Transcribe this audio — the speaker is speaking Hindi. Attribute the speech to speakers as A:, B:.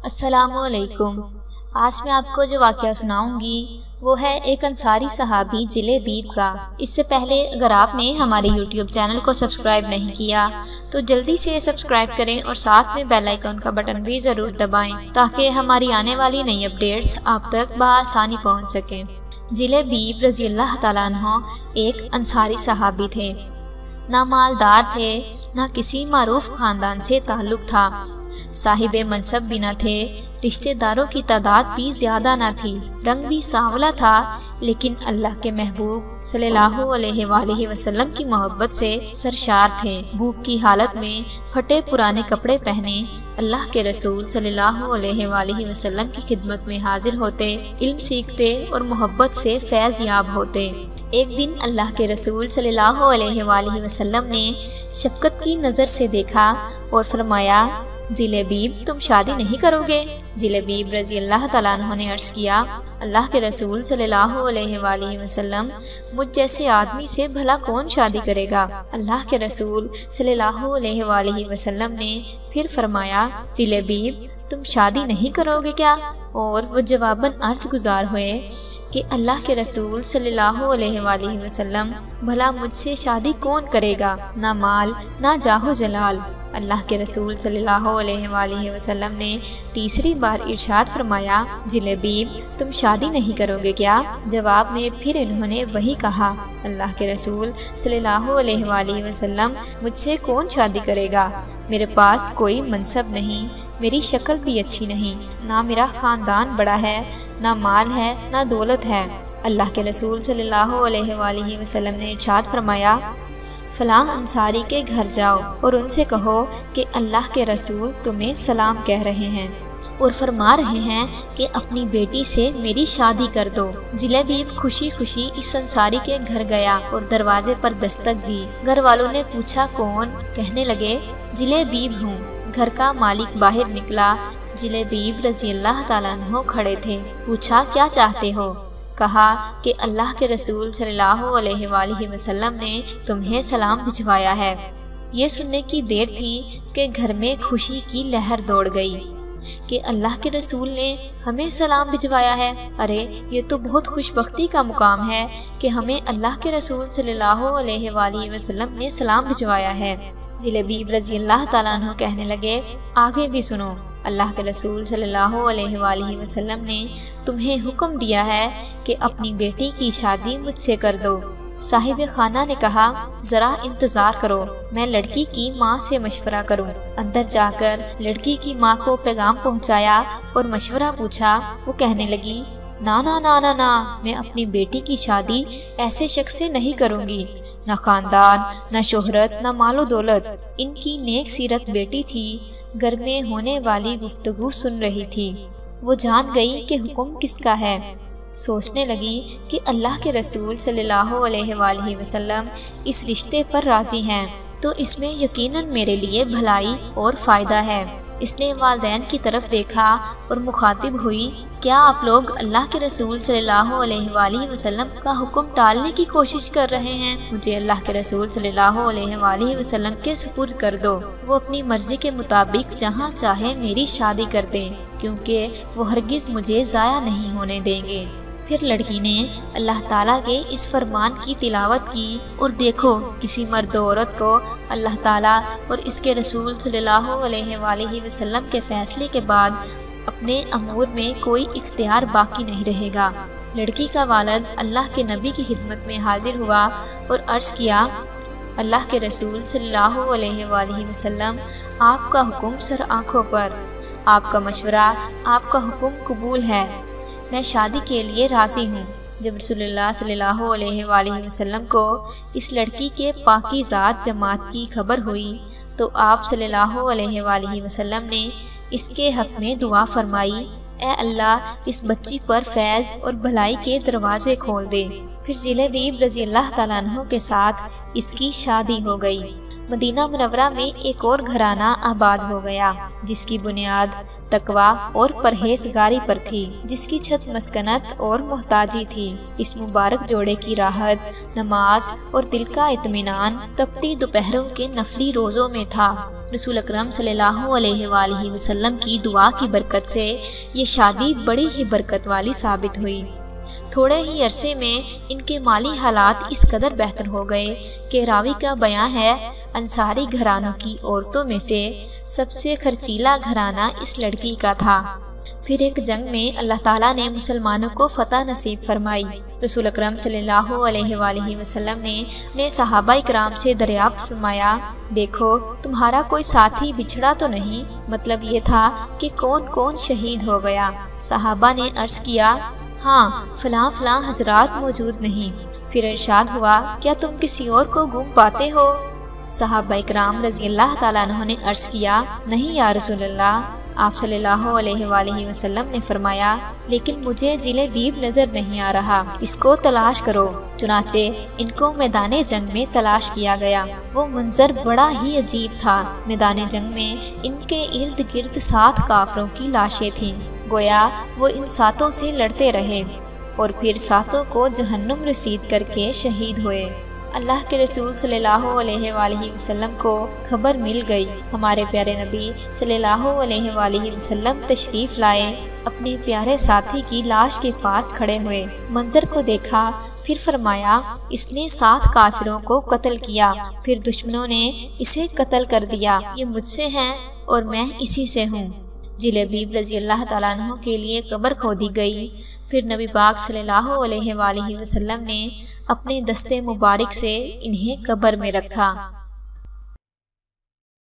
A: अस्सलामुअलैकुम। आज मैं आपको जो वाक़या सुनाऊंगी वो है एक अंसारी सहाबी जिलेबीब का। इससे पहले अगर आपने हमारे YouTube चैनल को सब्सक्राइब नहीं किया तो जल्दी से सब्सक्राइब करें और साथ में बेल आइकन का बटन भी ज़रूर दबाएं ताकि हमारी आने वाली नई अपडेट्स आप तक बआसानी पहुंच सकें। जिलेबीब रज़ियल्लाहु ताला अन्हु एक अंसारी सहाबी थे। ना मालदार थे, ना किसी मारूफ खानदान से ताल्लुक़ था, साहिबे मनसब भी न थे, रिश्तेदारों की तादाद भी ज्यादा न थी, रंग भी सांवला था, लेकिन अल्लाह के महबूब सल्लल्लाहु अलैहि वसल्लम की मोहब्बत से सरशार थे। भूख की हालत में फटे पुराने कपड़े पहने अल्लाह के रसूल सल्लल्लाहु अलैहि वसल्लम की खिदमत में हाजिर होते, इल्म सीखते और मोहब्बत से फैज़ याब होते। एक दिन अल्लाह के रसूल सल्लल्लाहु अलैहि वसल्लम ने शफ़क़त की नज़र से देखा और फरमाया, जिलेबीब तुम शादी नहीं करोगे? जिलेबीब रज़ियल्लाहु ताला अन्हु ने अर्ज़ किया, अल्लाह के रसूल सल्लल्लाहु अलैहि वसल्लम, मुझ जैसे आदमी से भला कौन शादी करेगा? अल्लाह के रसूल सल्लल्लाहु अलैहि वसल्लम ने फिर फरमाया, जिलेबीब तुम शादी नहीं करोगे क्या? और वो जवाबन अर्ज़ गुजार हुए कि अल्लाह के रसूल सल्लल्लाहु अलैहि वसल्लम, भला मुझसे शादी कौन करेगा? ना माल ना जाहो जलाल। अल्लाह के रसूल सल्लल्लाहु अलैहि वसल्लम ने तीसरी बार इरशाद फरमाया, जिलेबीब तुम शादी नहीं करोगे क्या? जवाब में फिर इन्होंने वही कहा, अल्लाह के रसूल सल्लल्लाहु अलैहि वसल्लम, मुझसे कौन शादी करेगा? मेरे पास कोई मनसब नहीं, मेरी शक्ल भी अच्छी नहीं, ना मेरा खानदान बड़ा है, ना माल है, ना दौलत है। अल्लाह के रसूल सल्लल्लाहु अलैहि वसल्लम ने इरशाद फरमाया, फलां अंसारी के घर जाओ और उनसे कहो कि अल्लाह के रसूल तुम्हें सलाम कह रहे हैं और फरमा रहे हैं कि अपनी बेटी से मेरी शादी कर दो। जिलेबीब खुशी खुशी इस अंसारी के घर गया और दरवाजे पर दस्तक दी। घर वालों ने पूछा कौन? कहने लगे, जिलेबीब हूँ। घर का मालिक बाहर निकला। जिलेबीब रज़ियल्लाहु ताला अन्हु खड़े थे। पूछा, क्या चाहते हो? कहा कि अल्लाह के रसूल सल्लल्लाहु अलैहि वसल्लम ने तुम्हें सलाम भिजवाया है। ये सुनने की देर थी कि घर में खुशी की लहर दौड़ गई कि अल्लाह के रसूल ने हमें सलाम भिजवाया है। अरे ये तो बहुत खुशबख्ती का मुकाम है कि हमें अल्लाह के रसूल सल्लल्लाहु अलैहि वसल्लम ने सलाम भिजवाया है। जिलेबीब रज़ियल्लाहु ताला अन्हु कहने लगे, आगे भी सुनो। अल्लाह के रसूल सल्लल्लाहु अलैहि वसल्लम ने तुम्हें हुक्म दिया है कि अपनी बेटी की शादी मुझसे कर दो। साहिब खाना ने कहा, जरा इंतजार करो, मैं लड़की की माँ से मशवरा करूं। अंदर जाकर लड़की की माँ को पैगाम पहुँचाया और मशवरा पूछा। वो कहने लगी, ना ना ना ना ना, मैं अपनी बेटी की शादी ऐसे शख्स से नहीं करूँगी। न खानदान, न शोहरत, न मालो दौलत। इनकी नेक सीरत बेटी थी, घर में होने वाली गुफ्तगू सुन रही थी। वो जान गई कि हुक्म किसका है। सोचने लगी कि अल्लाह के रसूल सल्लल्लाहु अलैहि वसल्लम इस रिश्ते पर राजी हैं, तो इसमें यकीनन मेरे लिए भलाई और फ़ायदा है। इसने वालिदैन की तरफ देखा और मुखातिब हुई, क्या आप लोग अल्लाह के रसूल सल्लल्लाहु अलैहि वसल्लम का हुक्म टालने की कोशिश कर रहे हैं? मुझे अल्लाह के रसूल सल्लल्लाहु अलैहि वसल्लम के सुपुर्द कर दो। वो अपनी मर्जी के मुताबिक जहाँ चाहे मेरी शादी कर दें, क्योंकि वो हरगिज़ मुझे ज़ाया नहीं होने देंगे। फिर लड़की ने अल्लाह ताला के इस फरमान की तिलावत की और देखो, किसी मर्द औरत को अल्लाह ताला और इसके रसूल सल्लल्लाहु अलैहि वसल्लम के फैसले के बाद अपने अमूर में कोई इख्तियार बाकी नहीं रहेगा। लड़की का वालिद अल्लाह के नबी की खिदमत में हाजिर हुआ और अर्ज़ किया, अल्लाह के रसूल सल्लल्लाहु अलैहि वसल्लम, आपका हुक्म सर आँखों पर, आपका मशवरा, आपका हुक्म कबूल है, मैं शादी के लिए राज़ी हूँ। जब रसूलुल्लाह सल्लल्लाहु अलैहि वसल्लम को इस लड़की के पाकीज़ात जमात की खबर हुई तो आप सल्लल्लाहु अलैहि वसल्लम ने इसके हक़ में दुआ फरमाई, ए अल्लाह इस बच्ची पर फैज़ और भलाई के दरवाजे खोल दे। फिर जिलेबीब रज़ियल्लाहु ताला अन्हु के साथ इसकी शादी हो गई। मदीना मुनव्वरा में एक और घराना आबाद हो गया, जिसकी बुनियाद तकवा और परहेजगारी पर थी, जिसकी छत मस्कनत और मोहताजी थी। इस मुबारक जोड़े की राहत नमाज और दिल का इत्मीनान तपती दोपहरों के नफली रोज़ों में था। रसूल अकरम सल्लल्लाहु अलैहि वसल्लम की दुआ की बरकत से ये शादी बड़ी ही बरकत वाली साबित हुई। थोड़े ही अरसे में इनके माली हालात इस कदर बेहतर हो गए कि रावी का बयां है, अंसारी घरानों की औरतों में से सबसे खर्चीला घराना इस लड़की का था। फिर एक जंग में अल्लाह ताला ने मुसलमानों को फतह नसीब फरमाई। रसूल अकरम सल्लल्लाहु अलैहि वसल्लम ने सहाबा इकराम से दरियाफ्त फरमाया, देखो तुम्हारा कोई साथी बिछड़ा तो नहीं? मतलब ये था कि कौन कौन शहीद हो गया। सहाबा ने अर्ज किया, हाँ फलां फलां हजरात मौजूद नहीं। फिर इरशाद हुआ, क्या तुम किसी और को गुम पाते हो? सहाबा इकराम रज़ी अल्लाह ताला अन्हुम ने अर्ज किया, नहीं या रसूल अल्लाह। आप सल्लल्लाहु अलैहि वसल्लम ने फरमाया, लेकिन मुझे जिले बीब नजर नहीं आ रहा, इसको तलाश करो। चुनाचे इनको मैदाने जंग में तलाश किया गया। वो मंजर बड़ा ही अजीब था। मैदाने जंग में इनके इर्द गिर्द 7 काफरों की लाशें थीं। गोया वो इन 7 से लड़ते रहे और फिर 7 को जहन्नुम रसीद करके शहीद हुए। अल्लाह के रसूल सल्लल्लाहु अलैहि वसल्लम को खबर मिल गई। हमारे प्यारे नबी सल्लल्लाहु अलैहि वसल्लम तशरीफ लाए, अपने प्यारे साथी की लाश के पास खड़े हुए, मंजर को देखा, फिर फरमाया, इसने 7 काफिरों को कत्ल किया, फिर दुश्मनों ने इसे कत्ल कर दिया। ये मुझसे हैं और मैं इसी से हूँ। जिलेबीब रज़ी अल्लाह ताला अन्हु के लिए कब्र खोदी गई। फिर नबी पाक सल्लल्लाहु अलैहि वसल्लम ने अपने दस्ते मुबारक से इन्हें कब्र में रखा।